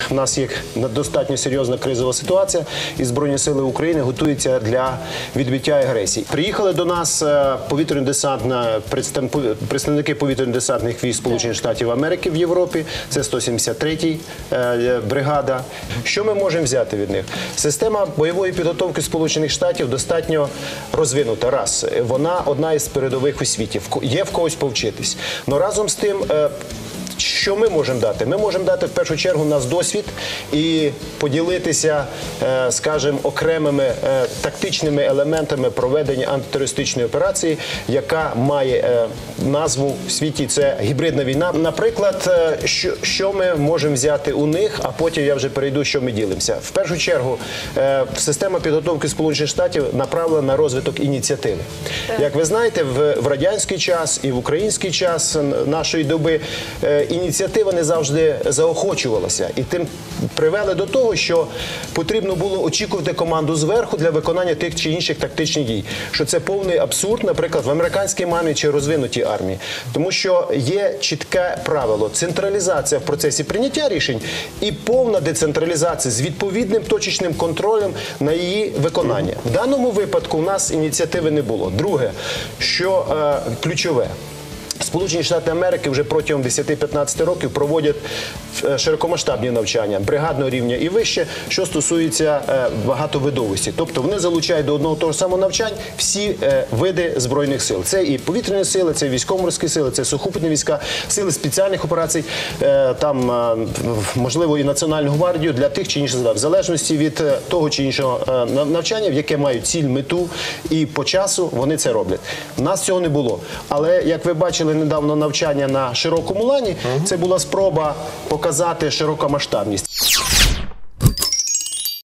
в нас є достатньо серйозна кризова ситуація, і Збройні сили України готуються для відбиття агресії. Приїхали до нас представники повітряно-десантних військ Сполучених Штатів Америки в Європі, це 173-й бригада. Що ми можемо взяти від них? Система бойової підготовки Сполучених Штатів достатньо розвинута. Раз, вона одна із передових у світі, є в когось повчитись. Но разом з тим, що ми можемо дати? Ми можемо дати, в першу чергу, наш досвід і поділитися, скажімо, окремими тактичними елементами проведення антитерористичної операції, яка має назву в світі – це гібридна війна. Наприклад, що ми можемо взяти у них, а потім я вже перейду, що ми ділимося. В першу чергу, система підготовки Сполучених Штатів направлена на розвиток ініціативи. Як ви знаєте, в радянський час і в український час нашої доби ініціатива не завжди заохочувалася. І тим привели до того, що потрібно було очікувати команду зверху для виконання тих чи інших тактичних дій. Що це повний абсурд, наприклад, в американській армії чи розвинутій армії. Тому що є чітке правило – централізація в процесі прийняття рішень і повна децентралізація з відповідним точечним контролем на її виконання. В даному випадку у нас ініціативи не було. Друге, що ключове. Сполучені Штати Америки вже протягом 10-15 років проводять широкомасштабні навчання бригадного рівня і вище, що стосується багатовидовості. Тобто вони залучають до одного того ж самого навчань всі види Збройних сил. Це і повітряні сили, це і військово-морські сили, це сухопутні війська, сили спеціальних операцій, там, можливо, і Національну гвардію для тих чи інших задач. В залежності від того чи іншого навчання, в яке мають ціль, мету і по часу, вони це роблять. У нас цього не було. Але, як ви бачили, недавно навчання на широкому лані, це була спроба показати широкомасштабність.